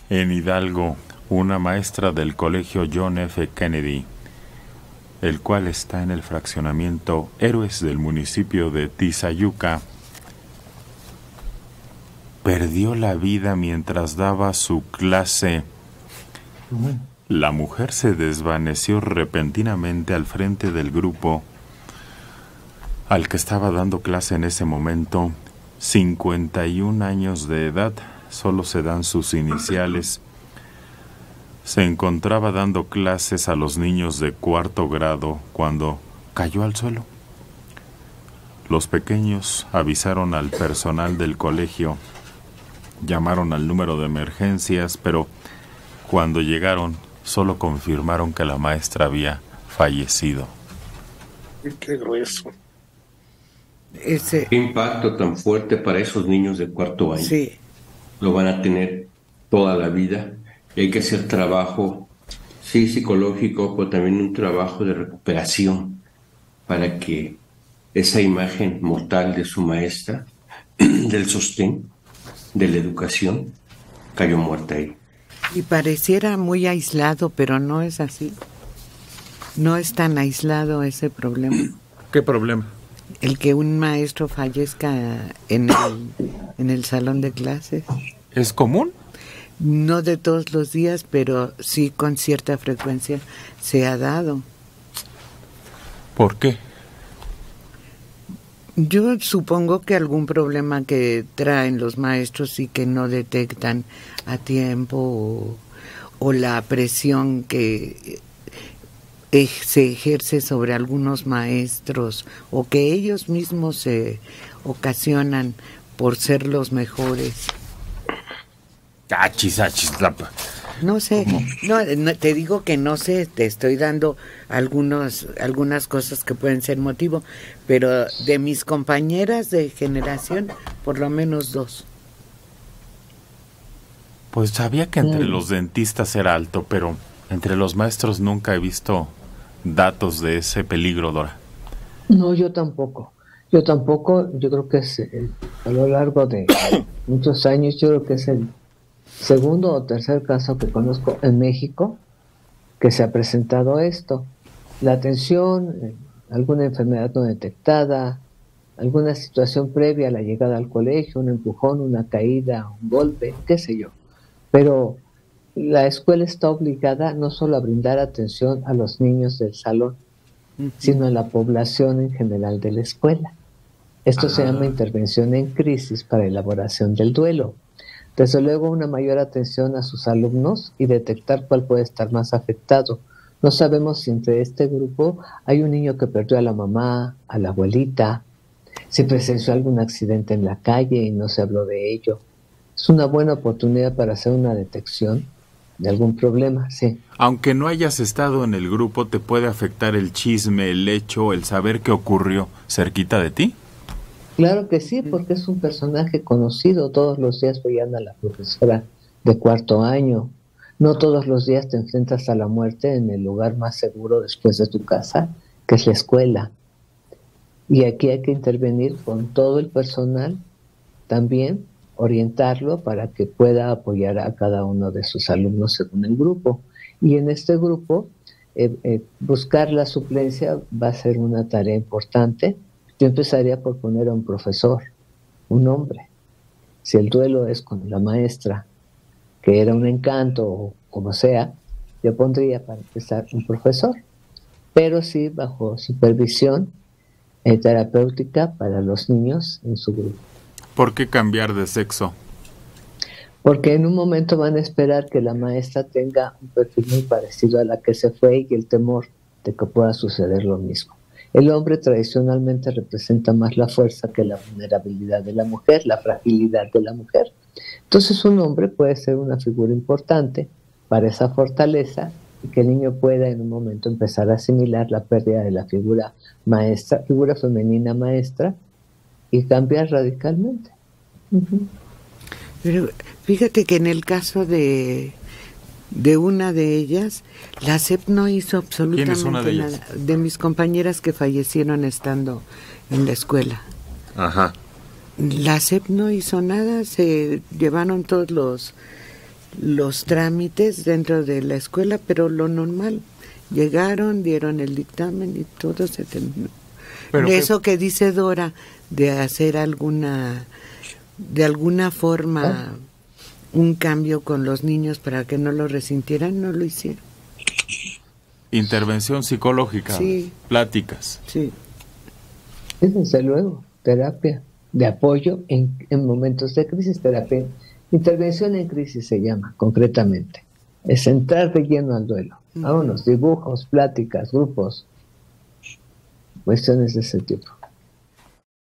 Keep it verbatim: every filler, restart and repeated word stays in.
En Hidalgo, una maestra del colegio John F. Kennedy, el cual está en el fraccionamiento Héroes del municipio de Tizayuca, perdió la vida mientras daba su clase. La mujer se desvaneció repentinamente al frente del grupo al que estaba dando clase en ese momento. cincuenta y un años de edad, solo se dan sus iniciales. Se encontraba dando clases a los niños de cuarto grado cuando cayó al suelo. Los pequeños avisaron al personal del colegio, llamaron al número de emergencias, pero cuando llegaron solo confirmaron que la maestra había fallecido. Qué grueso. Ese... Qué impacto tan fuerte para esos niños de cuarto año. Sí. Lo van a tener toda la vida y hay que hacer trabajo, sí, psicológico, pero también un trabajo de recuperación para que esa imagen mortal de su maestra, del sostén, de la educación, cayó muerta ahí. Y pareciera muy aislado, pero no es así. No es tan aislado ese problema. ¿Qué problema? El que un maestro fallezca en el, en el salón de clases. ¿Es común? No de todos los días, pero sí con cierta frecuencia se ha dado. ¿Por qué? Yo supongo que algún problema que traen los maestros y que no detectan a tiempo, o, o la presión que eh, se ejerce sobre algunos maestros, o que ellos mismos se ocasionan por ser los mejores. Achis, achis, la... No sé, no, no, te digo que no sé, te estoy dando algunos, algunas cosas que pueden ser motivo, pero de mis compañeras de generación, por lo menos dos. Pues sabía que entre Mm. los dentistas era alto, pero entre los maestros nunca he visto datos de ese peligro, Dora. No, yo tampoco. Yo tampoco, yo creo que es eh, a lo largo de muchos años, yo creo que es el segundo o tercer caso que conozco en México que se ha presentado esto. La atención, eh, alguna enfermedad no detectada, alguna situación previa a la llegada al colegio, un empujón, una caída, un golpe, qué sé yo. Pero la escuela está obligada no solo a brindar atención a los niños del salón, uh-huh, sino a la población en general de la escuela. Esto ah. se llama intervención en crisis para elaboración del duelo. Desde luego, una mayor atención a sus alumnos y detectar cuál puede estar más afectado. No sabemos si entre este grupo hay un niño que perdió a la mamá, a la abuelita, si presenció algún accidente en la calle y no se habló de ello. Es una buena oportunidad para hacer una detección de algún problema, sí. Aunque no hayas estado en el grupo, ¿te puede afectar el chisme, el hecho, el saber qué ocurrió cerquita de ti? Claro que sí, porque es un personaje conocido. Todos los días veían a la profesora de cuarto año. No todos los días te enfrentas a la muerte en el lugar más seguro después de tu casa, que es la escuela. Y aquí hay que intervenir con todo el personal, también orientarlo para que pueda apoyar a cada uno de sus alumnos según el grupo. Y en este grupo, eh, eh, buscar la suplencia va a ser una tarea importante. Yo empezaría por poner a un profesor, un hombre. Si el duelo es con la maestra, que era un encanto o como sea, yo pondría para empezar un profesor, pero sí bajo supervisión eh, terapéutica para los niños en su grupo. ¿Por qué cambiar de sexo? Porque en un momento van a esperar que la maestra tenga un perfil muy parecido a la que se fue y el temor de que pueda suceder lo mismo. El hombre tradicionalmente representa más la fuerza que la vulnerabilidad de la mujer, la fragilidad de la mujer. Entonces un hombre puede ser una figura importante para esa fortaleza y que el niño pueda en un momento empezar a asimilar la pérdida de la figura maestra, figura femenina maestra, y cambiar radicalmente. Uh-huh. Pero fíjate que en el caso de... de una de ellas, la S E P no hizo absolutamente ¿Quién es una de nada. ellas? De mis compañeras que fallecieron estando en la escuela. Ajá. La S E P no hizo nada, se llevaron todos los los trámites dentro de la escuela, pero lo normal. Llegaron, dieron el dictamen y todo se terminó. Pero eso que... que dice Dora, de hacer alguna, de alguna forma, ¿Ah? un cambio con los niños para que no lo resintieran, no lo hicieron. Intervención psicológica, sí. Pláticas. Sí. Desde luego, terapia de apoyo en, en momentos de crisis, terapia. Intervención en crisis se llama, concretamente. Es entrar de lleno al duelo. Uh-huh. Vámonos, dibujos, pláticas, grupos, cuestiones de ese tipo.